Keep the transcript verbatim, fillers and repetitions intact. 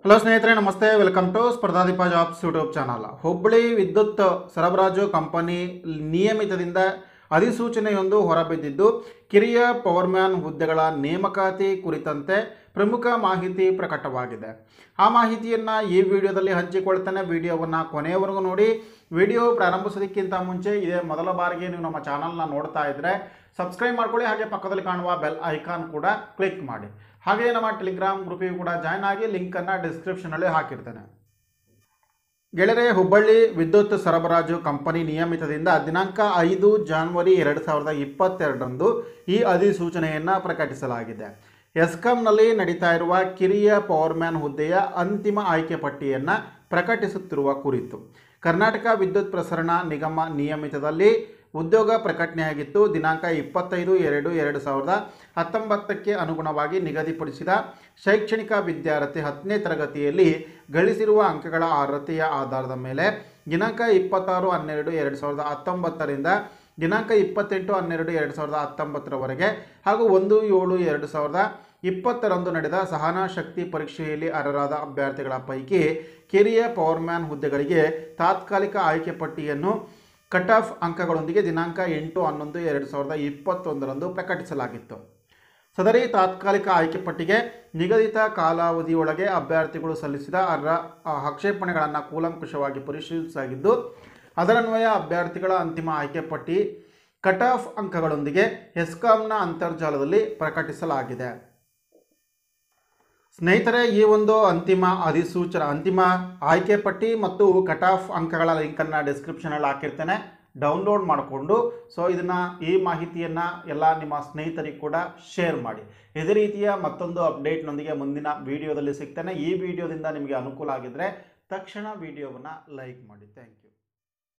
Hello ಸ್ನೇಹಿತರೆ, ನಮಸ್ತೆ. Welcome to Spardhadeepa jobs YouTube channel. Hubballi ವಿದ್ಯುತ್ ಸರಬರಾಜು ಕಂಪನಿ ನಿಯಮಿತದಿಂದ ಅಧಿಸೂಚನೆಯೊಂದು ಹೊರಬಿದ್ದಿದ್ದು, ಕಿರಿಯ ಪವರ್ಮ್ಯಾನ್ ಹುದ್ದೆಗಳ ನೇಮಕಾತಿ ಕುರಿತಂತೆ ಪ್ರಮುಖ ಮಾಹಿತಿ ಪ್ರಕಟವಾಗಿದೆ. ಆ ಮಾಹಿತಿಯನ್ನು ಈ ವಿಡಿಯೋದಲ್ಲಿ ಹಂಚಿಕೊಳ್ತೇನೆ. ವಿಡಿಯೋವನ್ನು ಕೊನೆಯವರೆಗೂ ನೋಡಿ. ವಿಡಿಯೋ ಪ್ರಾರಂಭಿಸೋದಕ್ಕಿಂತ ಮುಂಚೆ ಇದೇ ಮೊದಲ ಬಾರಿಗೆ ನೀವು ನಮ್ಮ ಚಾನಲ್ನ ನೋಡ್ತಾ ಇದ್ದರೆ ಸಬ್ಸ್ಕ್ರೈಬ್ ಮಾಡ್ಕೊಳ್ಳಿ. ಹಾಗೆ ಪಕ್ಕದಲ್ಲಿ ಕಾಣುವ ಬೆಲ್ ಐಕಾನ್ ಕೂಡ ಕ್ಲಿಕ್ ಮಾಡಿ. ಹಾಗೆ ನಮ್ಮ ಟೆಲಿಗ್ರಾಮ್ ಗ್ರೂಪಿಗೆ ಕೂಡ ಜಾಯ್ನ್ ಆಗಿ, ಲಿಂಕನ್ನು ಡಿಸ್ಕ್ರಿಪ್ಷನಲ್ಲಿ ಹಾಕಿರ್ತೇನೆ. ಗೆಳೆಯರೆ, ಹುಬ್ಬಳ್ಳಿ ವಿದ್ಯುತ್ ಸರಬರಾಜು ಕಂಪನಿ ನಿಯಮಿತದಿಂದ ದಿನಾಂಕ ಐದು ಜಾನ್ವರಿ ಎರಡು ಸಾವಿರದ ಇಪ್ಪತ್ತೆರಡರಂದು ಈ ಅಧಿಸೂಚನೆಯನ್ನು ಪ್ರಕಟಿಸಲಾಗಿದೆ. ಎಸ್ಕಾಂನಲ್ಲಿ ನಡೀತಾ ಇರುವ ಕಿರಿಯ ಪವರ್ಮ್ಯಾನ್ ಹುದ್ದೆಯ ಅಂತಿಮ ಆಯ್ಕೆ ಪಟ್ಟಿಯನ್ನು ಪ್ರಕಟಿಸುತ್ತಿರುವ ಕುರಿತು ಕರ್ನಾಟಕ ವಿದ್ಯುತ್ ಪ್ರಸರಣ ನಿಗಮ ನಿಯಮಿತದಲ್ಲಿ ಉದ್ಯೋಗ ಪ್ರಕಟಣೆಯಾಗಿತ್ತು. ದಿನಾಂಕ ಇಪ್ಪತ್ತೈದು ಎರಡು ಎರಡು ಸಾವಿರದ ಹತ್ತೊಂಬತ್ತಕ್ಕೆ ಅನುಗುಣವಾಗಿ ನಿಗದಿಪಡಿಸಿದ ಶೈಕ್ಷಣಿಕ ವಿದ್ಯಾರ್ಥಿ ಹತ್ತನೇ ತರಗತಿಯಲ್ಲಿ ಗಳಿಸಿರುವ ಅಂಕಗಳ ಅರ್ಹತೆಯ ಆಧಾರದ ಮೇಲೆ ದಿನಾಂಕ ಇಪ್ಪತ್ತಾರು ಹನ್ನೆರಡು ಎರಡು ಸಾವಿರದ ಹತ್ತೊಂಬತ್ತರಿಂದ ದಿನಾಂಕ ಇಪ್ಪತ್ತೆಂಟು ಹನ್ನೆರಡು ಎರಡು ಸಾವಿರದ ಹತ್ತೊಂಬತ್ತರವರೆಗೆ ಹಾಗೂ ಒಂದು ಏಳು ಎರಡು ಸಾವಿರದ ಇಪ್ಪತ್ತರಂದು ನಡೆದ ಸಹನಾ ಶಕ್ತಿ ಪರೀಕ್ಷೆಯಲ್ಲಿ ಅರ್ಹರಾದ ಅಭ್ಯರ್ಥಿಗಳ ಪೈಕಿ ಕಿರಿಯ ಪವರ್ಮ್ಯಾನ್ ಹುದ್ದೆಗಳಿಗೆ ತಾತ್ಕಾಲಿಕ ಆಯ್ಕೆ ಪಟ್ಟಿಯನ್ನು ಕಟ್ ಆಫ್ ಅಂಕಗಳೊಂದಿಗೆ ದಿನಾಂಕ ಎಂಟು ಹನ್ನೊಂದು ಎರಡು ಸಾವಿರದ ಇಪ್ಪತ್ತೊಂದರಂದು ಪ್ರಕಟಿಸಲಾಗಿತ್ತು. ಸದರಿ ತಾತ್ಕಾಲಿಕ ಆಯ್ಕೆ ಪಟ್ಟಿಗೆ ನಿಗದಿತ ಕಾಲಾವಧಿಯೊಳಗೆ ಅಭ್ಯರ್ಥಿಗಳು ಸಲ್ಲಿಸಿದ ಅರ್ಹ ಆಕ್ಷೇಪಣೆಗಳನ್ನು ಕೂಲಂಕುಷವಾಗಿ ಪರಿಶೀಲಿಸಲಾಗಿದ್ದು, ಅದರನ್ವಯ ಅಭ್ಯರ್ಥಿಗಳ ಅಂತಿಮ ಆಯ್ಕೆ ಪಟ್ಟಿ ಕಟ್ ಆಫ್ ಅಂಕಗಳೊಂದಿಗೆ ಎಸ್ಕಾಂನ ಅಂತರ್ಜಾಲದಲ್ಲಿ ಪ್ರಕಟಿಸಲಾಗಿದೆ. ಸ್ನೇಹಿತರೆ, ಈ ಒಂದು ಅಂತಿಮ ಅಧಿಸೂಚನೆ ಅಂತಿಮ ಆಯ್ಕೆ ಪಟ್ಟಿ ಮತ್ತು ಕಟ್ ಆಫ್ ಅಂಕಗಳ ಲಿಂಕನ್ನು ಡಿಸ್ಕ್ರಿಪ್ಷನಲ್ಲಿ ಹಾಕಿರ್ತೇನೆ. ಡೌನ್ಲೋಡ್ ಮಾಡಿಕೊಂಡು ಸೊ ಇದನ್ನು ಈ ಮಾಹಿತಿಯನ್ನು ಎಲ್ಲ ನಿಮ್ಮ ಸ್ನೇಹಿತರಿಗೆ ಕೂಡ ಶೇರ್ ಮಾಡಿ. ಇದೇ ರೀತಿಯ ಮತ್ತೊಂದು ಅಪ್ಡೇಟ್ನೊಂದಿಗೆ ಮುಂದಿನ ವಿಡಿಯೋದಲ್ಲಿ ಸಿಗ್ತೇನೆ. ಈ ವಿಡಿಯೋದಿಂದ ನಿಮಗೆ ಅನುಕೂಲ ಆಗಿದ್ದರೆ ತಕ್ಷಣ ವಿಡಿಯೋವನ್ನು ಲೈಕ್ ಮಾಡಿ. Thank you.